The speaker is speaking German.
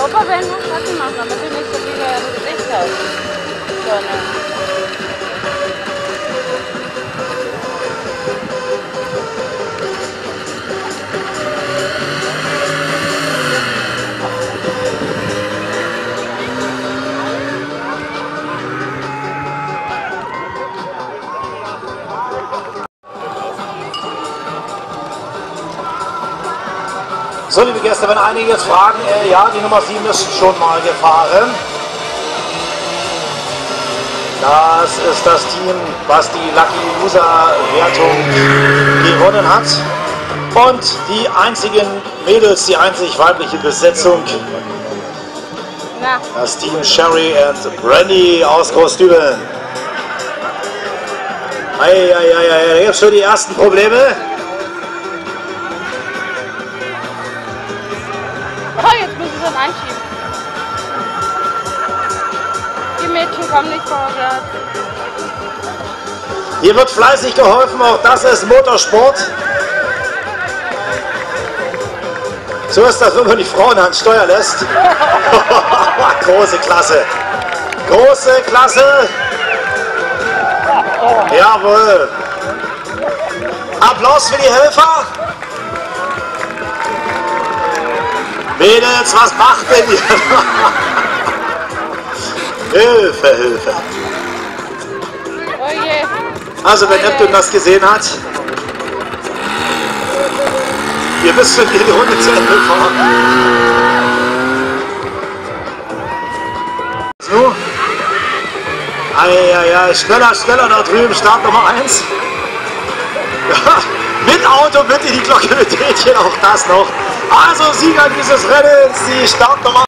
Opa werden nur Schatten machen, damit du nicht so viele im Gesicht hast. Sonne. So, liebe Gäste, wenn einige jetzt fragen, ja, die Nummer 7 ist schon mal gefahren. Das ist das Team, was die Lucky Loser Wertung gewonnen hat. Und die einzigen Mädels, die einzig weibliche Besetzung, das Team Sherry und Brandy aus Großdübeln. Eieieiei, da gibt es schon die ersten Probleme. Oh, jetzt muss ich dann einschieben. Die Mädchen kommen nicht vorwärts. Hier wird fleißig geholfen, auch das ist Motorsport. So ist das, wenn man die Frauen an Steuer lässt. Große Klasse. Große Klasse. Jawohl. Applaus für die Helfer. Mädels, was macht denn ihr? Hilfe, Hilfe. Oh je. Also, wenn Neptun das gesehen hat, ihr müsst schon die Runde zu Ende fahren. So. Eieiei, schneller, schneller da drüben, Start Nummer 1. Ja, mit Auto bitte die Glocke betätigen, auch das noch. Also Sieger dieses Rennens, die Startnummer